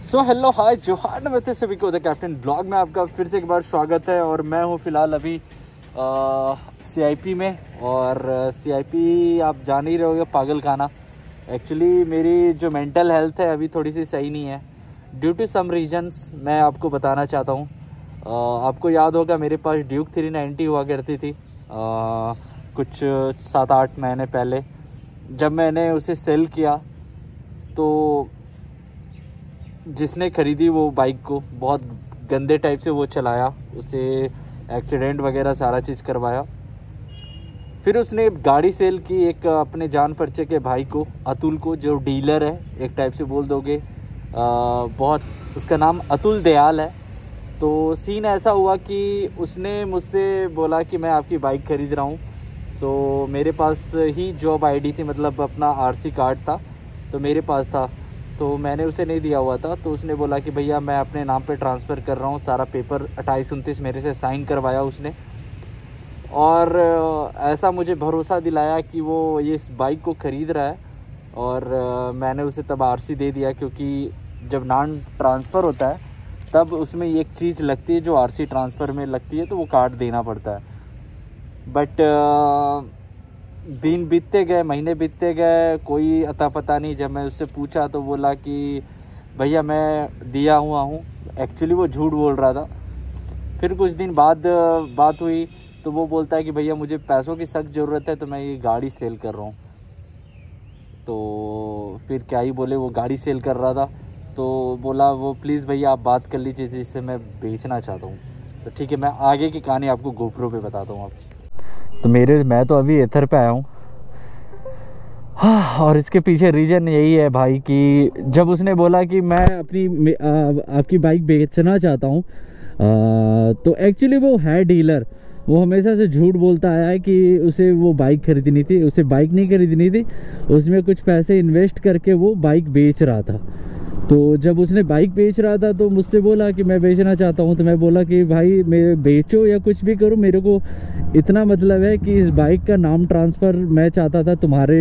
So hello hi जोहार नमस्ते सभी को द कैप्टन ब्लॉग में आपका फिर से एक बार स्वागत है। और मैं हूँ फ़िलहाल अभी CIP में। और CIP आप जान ही रहोगे, पागल खाना। एक्चुअली मेरी जो मेंटल हेल्थ है अभी थोड़ी सी सही नहीं है ड्यू टू सम रीजंस। मैं आपको बताना चाहता हूँ। आपको याद होगा मेरे पास ड्यूक 390 हुआ करती थी कुछ 7-8 महीने पहले। जब मैंने उसे सेल किया तो जिसने ख़रीदी वो बाइक को बहुत गंदे टाइप से वो चलाया, उसे एक्सीडेंट वगैरह सारा चीज़ करवाया। फिर उसने गाड़ी सेल की एक अपने जान परिचय के भाई को, अतुल को, जो डीलर है एक टाइप से बोल दोगे। बहुत, उसका नाम अतुल दयाल है। तो सीन ऐसा हुआ कि उसने मुझसे बोला कि मैं आपकी बाइक ख़रीद रहा हूँ। तो मेरे पास ही जॉब ID थी, मतलब अपना RC कार्ड था तो मेरे पास था, तो मैंने उसे नहीं दिया हुआ था। तो उसने बोला कि भैया मैं अपने नाम पे ट्रांसफ़र कर रहा हूँ। सारा पेपर 28-29 मेरे से साइन करवाया उसने। और ऐसा मुझे भरोसा दिलाया कि वो ये इस बाइक को ख़रीद रहा है। और मैंने उसे तब RC दे दिया, क्योंकि जब नॉन ट्रांसफ़र होता है तब उसमें एक चीज़ लगती है जो RC ट्रांसफ़र में लगती है, तो वो कार्ड देना पड़ता है। बट दिन बीतते गए, महीने बीतते गए, कोई अता पता नहीं। जब मैं उससे पूछा तो बोला कि भैया मैं दिया हुआ हूँ। एक्चुअली वो झूठ बोल रहा था। फिर कुछ दिन बाद बात हुई तो वो बोलता है कि भैया मुझे पैसों की सख्त ज़रूरत है तो मैं ये गाड़ी सेल कर रहा हूँ। तो फिर क्या ही बोले, वो गाड़ी सेल कर रहा था। तो बोला वो प्लीज़ भैया आप बात कर लीजिए जिससे मैं बेचना चाहता हूँ। तो ठीक है, मैं आगे की कहानी आपको GoPro पे बताता हूँ आपकी। तो मैं तो अभी एथर पे आया हूँ। हाँ, और इसके पीछे रीज़न यही है भाई कि जब उसने बोला कि मैं आपकी बाइक बेचना चाहता हूँ, तो एक्चुअली वो है डीलर। वो हमेशा से झूठ बोलता आया है कि उसे वो बाइक खरीदनी थी। उसे बाइक नहीं खरीदनी थी, उसमें कुछ पैसे इन्वेस्ट करके वो बाइक बेच रहा था। तो जब उसने बाइक बेच रहा था तो मुझसे बोला कि मैं बेचना चाहता हूँ। तो मैं बोला कि भाई मैं बेचो या कुछ भी करो, मेरे को इतना मतलब है कि इस बाइक का नाम ट्रांसफ़र मैं चाहता था तुम्हारे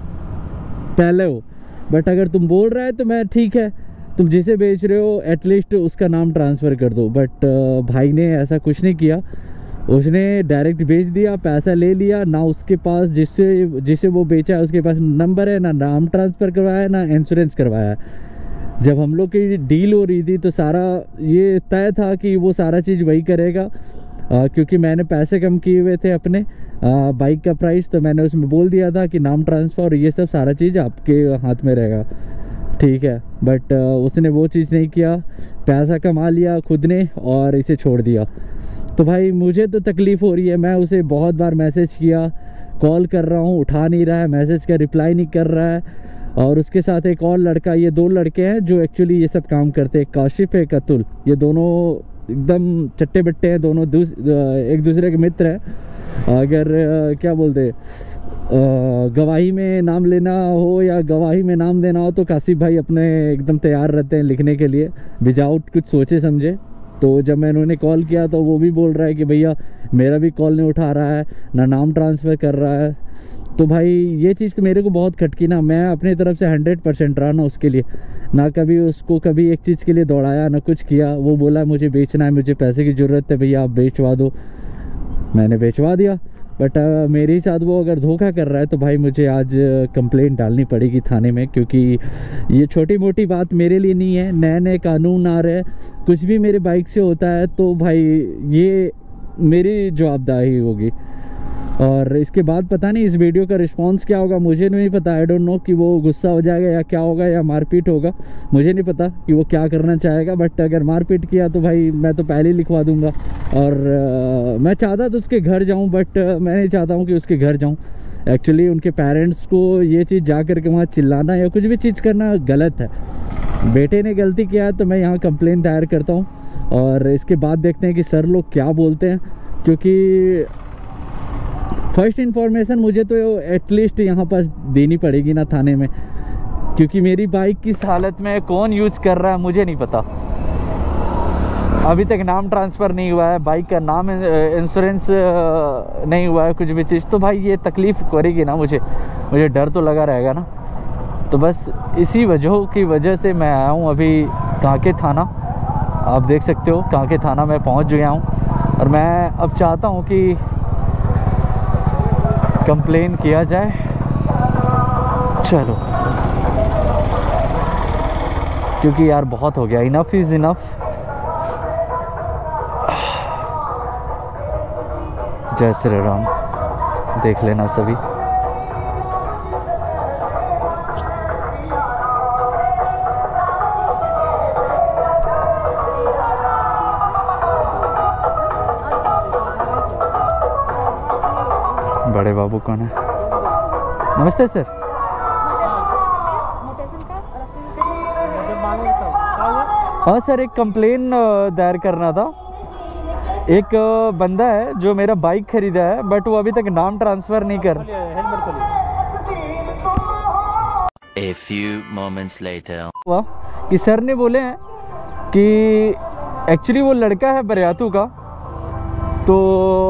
पहले हो। बट अगर तुम बोल रहे हो तो मैं ठीक है, तुम जिसे बेच रहे हो एटलीस्ट उसका नाम ट्रांसफ़र कर दो। बट भाई ने ऐसा कुछ नहीं किया। उसने डायरेक्ट बेच दिया, पैसा ले लिया। ना उसके पास जिसे वो बेचा है उसके पास नंबर है, ना नाम ट्रांसफ़र करवाया है, ना इंश्योरेंस करवाया है। जब हम लोग की डील हो रही थी तो सारा ये तय था कि वो सारा चीज़ वही करेगा। क्योंकि मैंने पैसे कम किए हुए थे अपने बाइक का प्राइस, तो मैंने उसमें बोल दिया था कि नाम ट्रांसफ़र और ये सब सारा चीज़ आपके हाथ में रहेगा, ठीक है। बट उसने वो चीज़ नहीं किया, पैसा कमा लिया खुद ने और इसे छोड़ दिया। तो भाई मुझे तो तकलीफ़ हो रही है। मैं उसे बहुत बार मैसेज किया, कॉल कर रहा हूँ, उठा नहीं रहा है, मैसेज का रिप्लाई नहीं कर रहा है। और उसके साथ एक और लड़का, ये 2 लड़के हैं जो एक्चुअली ये सब काम करते हैं, काशिफ है, अतुल। ये दोनों एकदम चट्टे बट्टे हैं, दोनों एक दूसरे के मित्र हैं। अगर क्या बोलते, गवाही में नाम लेना हो या गवाही में नाम देना हो तो काशिफ भाई अपने एकदम तैयार रहते हैं लिखने के लिए, विदाउट कुछ सोचे समझे। तो जब मैंने उन्हें कॉल किया तो वो भी बोल रहा है कि भैया मेरा भी कॉल नहीं उठा रहा है, ना नाम ट्रांसफ़र कर रहा है। तो भाई ये चीज़ तो मेरे को बहुत खटकी ना। मैं अपनी तरफ से 100% रहा ना उसके लिए, ना कभी उसको कभी एक चीज़ के लिए दौड़ाया, ना कुछ किया। वो बोला मुझे बेचना है, मुझे पैसे की ज़रूरत है, भैया आप बेचवा दो। मैंने बेचवा दिया। बट मेरे साथ वो अगर धोखा कर रहा है तो भाई मुझे आज कंप्लेंट डालनी पड़ेगी थाने में, क्योंकि ये छोटी मोटी बात मेरे लिए नहीं है। नए नए कानून आ रहे हैं, कुछ भी मेरे बाइक से होता है तो भाई ये मेरी जवाबदारी होगी। और इसके बाद पता नहीं इस वीडियो का रिस्पांस क्या होगा, मुझे नहीं पता। आई डोंट नो कि वो गुस्सा हो जाएगा या क्या होगा या मारपीट होगा, मुझे नहीं पता कि वो क्या करना चाहेगा। बट अगर मारपीट किया तो भाई मैं तो पहले ही लिखवा दूंगा। और मैं चाहता तो उसके घर जाऊं, बट मैं नहीं चाहता हूं कि उसके घर जाऊं। एक्चुअली उनके पेरेंट्स को ये चीज़ जा कर के वहाँ चिल्लाना या कुछ भी चीज़ करना गलत है। बेटे ने गलती किया है तो मैं यहाँ कंप्लेंट दायर करता हूँ। और इसके बाद देखते हैं कि सर लोग क्या बोलते हैं, क्योंकि फर्स्ट इन्फॉर्मेशन मुझे तो एटलीस्ट यहाँ पर देनी पड़ेगी ना थाने में, क्योंकि मेरी बाइक किस हालत में कौन यूज़ कर रहा है मुझे नहीं पता। अभी तक नाम ट्रांसफ़र नहीं हुआ है, बाइक का नाम इंश्योरेंस नहीं हुआ है, कुछ भी चीज़। तो भाई ये तकलीफ़ करेगी ना, मुझे डर तो लगा रहेगा ना। तो बस इसी वजह से मैं आया हूँ अभी कांके थाना, आप देख सकते हो कांके थाना में पहुंच गया हूं और मैं अब चाहता हूं कि कंप्लेन किया जाए। चलो, क्योंकि यार बहुत हो गया, इनफ इज़ इनफ। जय श्री राम, देख लेना सभी। बड़े बाबू कौन है? नमस्ते सर। हाँ सर, एक कंप्लेन दायर करना था। एक बंदा है जो मेरा बाइक खरीदा है, बट वो अभी तक नाम ट्रांसफर नहीं कर। A few moments later. हुआ कि सर ने बोले हैं कि एक्चुअली वो लड़का है बरियातू का, तो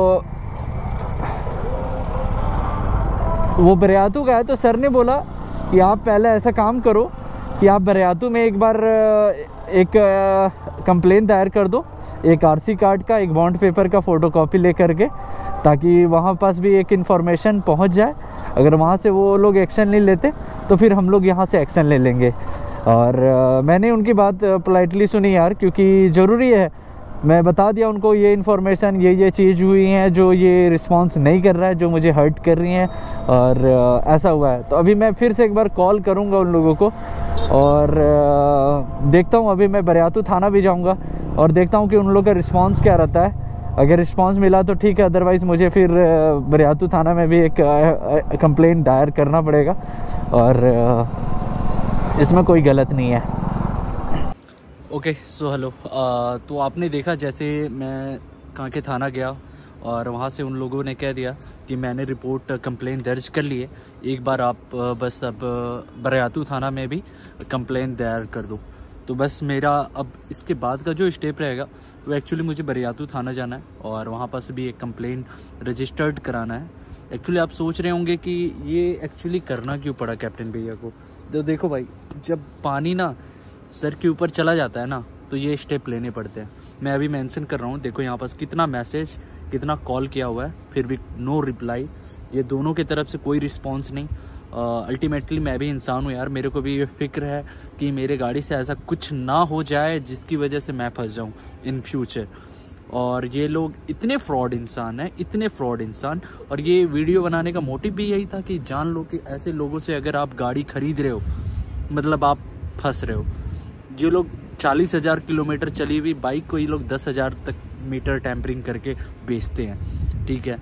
वो बरियातू का है, तो सर ने बोला कि आप पहले ऐसा काम करो कि आप बरियातू में एक बार एक कंप्लेन दायर कर दो, एक आरसी कार्ड का, एक बॉन्ड पेपर का फ़ोटोकॉपी ले करके, ताकि वहाँ पास भी एक इन्फॉर्मेशन पहुँच जाए। अगर वहाँ से वो लोग एक्शन नहीं लेते तो फिर हम लोग यहाँ से एक्शन ले लेंगे। और मैंने उनकी बात पोलाइटली सुनी यार, क्योंकि ज़रूरी है। मैं बता दिया उनको ये इन्फॉर्मेशन, ये चीज़ हुई हैं जो ये रिस्पांस नहीं कर रहा है, जो मुझे हर्ट कर रही हैं, और ऐसा हुआ है। तो अभी मैं फिर से एक बार कॉल करूँगा उन लोगों को और देखता हूँ। अभी मैं बरियातू थाना भी जाऊँगा और देखता हूँ कि उन लोगों का रिस्पांस क्या रहता है। अगर रिस्पांस मिला तो ठीक है, अदरवाइज़ मुझे फिर बरियातू थाना में भी एक कंप्लेंट दायर करना पड़ेगा, और इसमें कोई गलत नहीं है। ओके सो हेलो, तो आपने देखा जैसे मैं कांके थाना गया और वहाँ से उन लोगों ने कह दिया कि मैंने रिपोर्ट कंप्लेन दर्ज कर ली है, एक बार आप बस अब बरियातू थाना में भी कंप्लेन दायर कर दो। तो बस मेरा अब इसके बाद का जो स्टेप रहेगा वो एक्चुअली मुझे बरियातू थाना जाना है और वहाँ पास भी एक कंप्लेन रजिस्टर्ड कराना है। एक्चुअली आप सोच रहे होंगे कि ये एक्चुअली करना क्यों पड़ा कैप्टन भैया को। तो देखो भाई, जब पानी ना सर के ऊपर चला जाता है ना, तो ये स्टेप लेने पड़ते हैं। मैं अभी मेंशन कर रहा हूँ, देखो यहाँ पास कितना मैसेज, कितना कॉल किया हुआ है, फिर भी नो रिप्लाई। ये दोनों की तरफ से कोई रिस्पॉन्स नहीं। अल्टीमेटली मैं भी इंसान हूँ यार, मेरे को भी ये फिक्र है कि मेरे गाड़ी से ऐसा कुछ ना हो जाए जिसकी वजह से मैं फंस जाऊँ इन फ्यूचर। और ये लोग इतने फ्रॉड इंसान हैं, इतने फ्रॉड इंसान। और ये वीडियो बनाने का मोटिव भी यही था कि जान लो कि ऐसे लोगों से अगर आप गाड़ी खरीद रहे हो, मतलब आप फंस रहे हो। ये लोग 40,000 किलोमीटर चली हुई बाइक को ये लोग 10,000 तक मीटर टेम्परिंग करके बेचते हैं, ठीक है।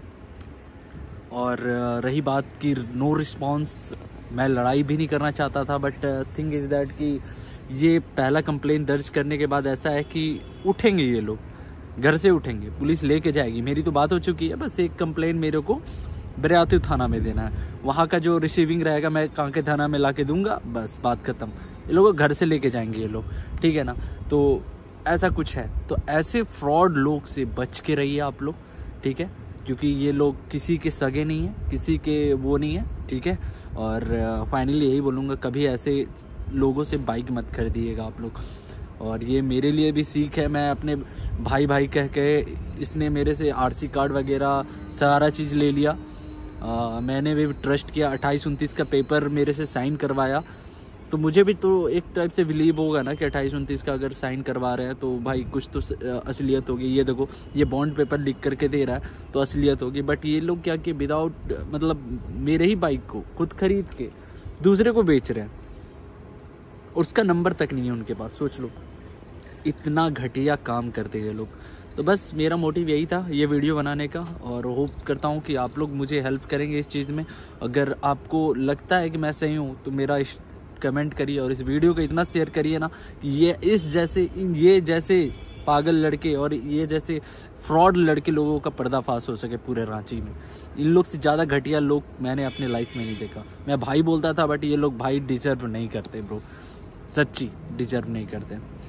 और रही बात की नो रिस्पांस, मैं लड़ाई भी नहीं करना चाहता था, बट थिंग इज़ दैट कि ये पहला कंप्लेन दर्ज करने के बाद ऐसा है कि उठेंगे ये लोग, घर से उठेंगे, पुलिस लेके जाएगी। मेरी तो बात हो चुकी है, बस एक कंप्लेन मेरे को बरियातू थाना में देना है। वहाँ का जो रिसीविंग रहेगा मैं कांके थाना में ला के दूंगा, बस बात ख़त्म। ये लोग घर से लेके जाएंगे ये लोग, ठीक है ना। तो ऐसा कुछ है, तो ऐसे फ्रॉड लोग से बच के रहिए आप लोग, ठीक है, क्योंकि ये लोग किसी के सगे नहीं हैं, किसी के वो नहीं है, ठीक है। और फाइनली यही बोलूँगा, कभी ऐसे लोगों से बाइक मत खरीदिएगा आप लोग। और ये मेरे लिए भी सीख है, मैं अपने भाई कह के इसने मेरे से आरसी कार्ड वगैरह सारा चीज़ ले लिया। मैंने भी ट्रस्ट किया, 28-29 का पेपर मेरे से साइन करवाया, तो मुझे भी तो एक टाइप से बिलीव होगा ना कि 28-29 का अगर साइन करवा रहे हैं तो भाई कुछ तो असलियत होगी। ये देखो, ये बॉन्ड पेपर लिख करके दे रहा है तो असलियत होगी। बट ये लोग क्या कि विदाउट मतलब मेरे ही बाइक को खुद खरीद के दूसरे को बेच रहे हैं, उसका नंबर तक नहीं है उनके पास। सोच लो, इतना घटिया काम करते ये लोग। तो बस मेरा मोटिव यही था ये वीडियो बनाने का, और होप करता हूँ कि आप लोग मुझे हेल्प करेंगे इस चीज़ में। अगर आपको लगता है कि मैं सही हूँ तो मेरा कमेंट करिए और इस वीडियो को इतना शेयर करिए ना, ये जैसे पागल लड़के और ये जैसे फ्रॉड लड़के लोगों का पर्दाफाश हो सके पूरे रांची में। इन लोग से ज़्यादा घटिया लोग मैंने अपने लाइफ में नहीं देखा। मैं भाई बोलता था, बट ये लोग भाई डिजर्व नहीं करते ब्रो, सच्ची डिजर्व नहीं करते।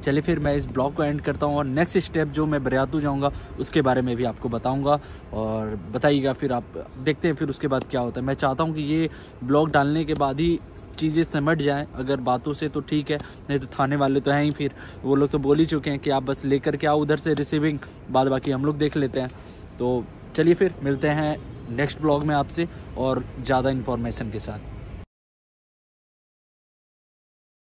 चलिए फिर मैं इस ब्लॉग को एंड करता हूँ और नेक्स्ट स्टेप जो मैं बरियातू जाऊँगा उसके बारे में भी आपको बताऊँगा और बताइएगा, फिर आप देखते हैं फिर उसके बाद क्या होता है। मैं चाहता हूँ कि ये ब्लॉग डालने के बाद ही चीज़ें समझ जाएँ, अगर बातों से तो ठीक है, नहीं तो थाने वाले तो हैं ही, फिर वो लोग तो बोल ही चुके हैं कि आप बस लेकर के आओ उधर से रिसीविंग, बाद बाकी हम लोग देख लेते हैं। तो चलिए फिर मिलते हैं नेक्स्ट ब्लॉग में आपसे और ज़्यादा इन्फॉर्मेशन के साथ।